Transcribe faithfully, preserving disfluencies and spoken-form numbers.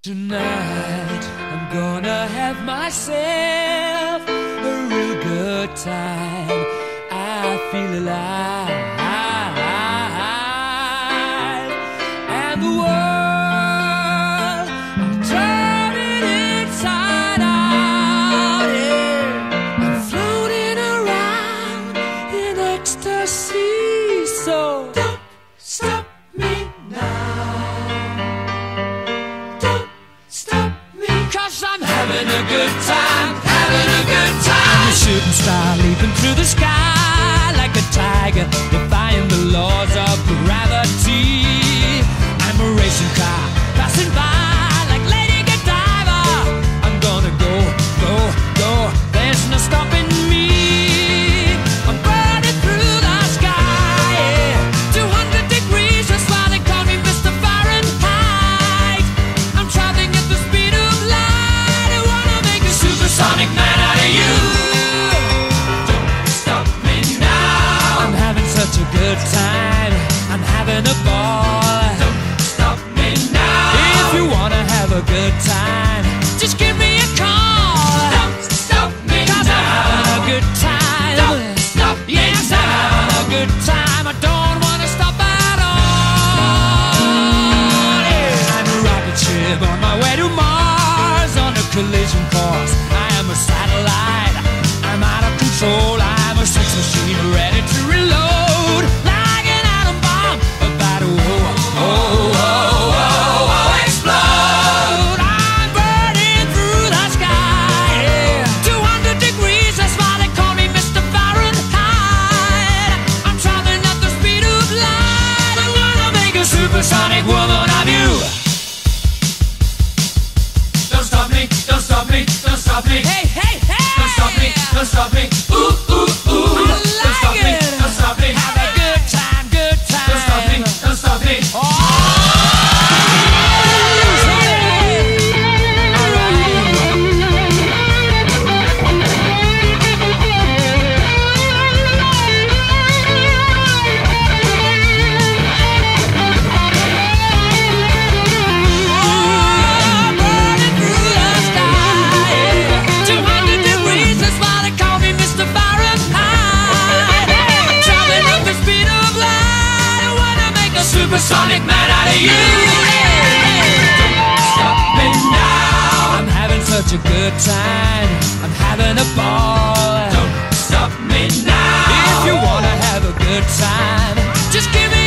Tonight I'm gonna have myself a real good time. I feel alive, and the world I'm turning inside out. Yeah, I'm floating around in ecstasy. So don't stop me now. I'm having a good time, having a good time. I'm a shooting star leaping through the sky like a tiger, defying the laws of gravity. I'm a racing car passing by like Lady Godiva. I'm gonna go, go, go. There's no stopping me. I'm burning through the sky, yeah. two hundred degrees, that's why they call me Mister Fahrenheit. I'm traveling at the speed of light. Supersonic man out of you. Don't stop me now. I'm having such a good time. I'm having a ball. Don't stop me now. If you wanna have a good time, just give me a call. Don't stop me 'cause now. I'm having a good time. Don't stop me yes, now. I'm having a good time. I don't wanna stop at all. Yeah. I'm a rocket ship on my way to Mars on a collision course. I'm a satellite, I'm out of control. I'm a sex machine ready to reload, like an atom bomb about to oh, oh, oh, oh, oh, explode. I'm burning through the sky, yeah. two hundred degrees, that's why they call me Mister Fahrenheit. I'm traveling at the speed of light. I'm gonna make a supersonic woman of you. Don't stop me, don't stop me, don't stop me. Hey, hey, hey! Don't stop me, don't stop me. Ooh, ooh, ooh. I like don't stop it. me, don't stop me. Have a good time, good time. Don't stop me, don't stop me. Oh! Supersonic man out of you. Don't stop me now. I'm having such a good time. I'm having a ball. Don't stop me now. If you wanna have a good time, just give me